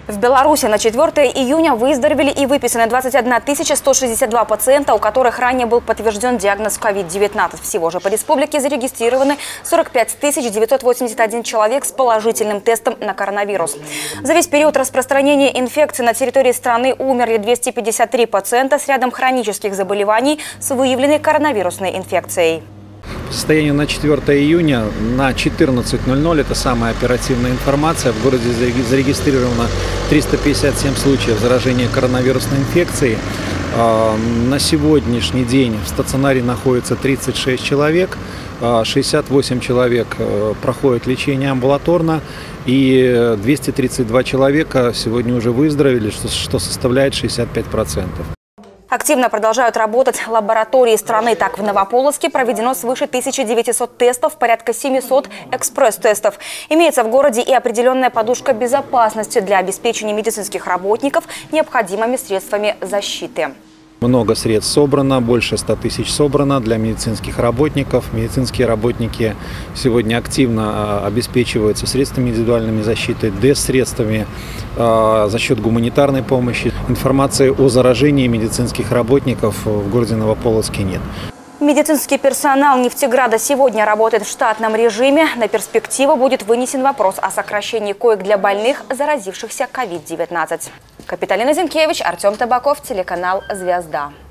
В Беларуси на 4 июня выздоровели и выписаны 21 162 пациента, у которых ранее был подтвержден диагноз COVID-19. Всего же по республике зарегистрированы 45 981 человек с положительным тестом на коронавирус. За весь период распространения инфекции на территории страны умерли 253 пациента с рядом хронических заболеваний с выявленной коронавирусной инфекцией. По состоянию на 4 июня на 14:00, это самая оперативная информация, в городе зарегистрировано 357 случаев заражения коронавирусной инфекцией. На сегодняшний день в стационаре находится 36 человек, 68 человек проходят лечение амбулаторно и 232 человека сегодня уже выздоровели, что составляет 65%. Активно продолжают работать лаборатории страны. Так, в Новополоцке проведено свыше 1900 тестов, порядка 700 экспресс-тестов. Имеется в городе и определенная подушка безопасности для обеспечения медицинских работников необходимыми средствами защиты. Много средств собрано, больше 100 тысяч собрано для медицинских работников. Медицинские работники сегодня активно обеспечиваются средствами индивидуальной защиты, ДЭС-средствами за счет гуманитарной помощи. Информации о заражении медицинских работников в городе Новополоцке нет. Медицинский персонал Нефтеграда сегодня работает в штатном режиме. На перспективу будет вынесен вопрос о сокращении коек для больных, заразившихся COVID-19. Капиталина Зинкевич, Артем Табаков, телеканал «Звезда».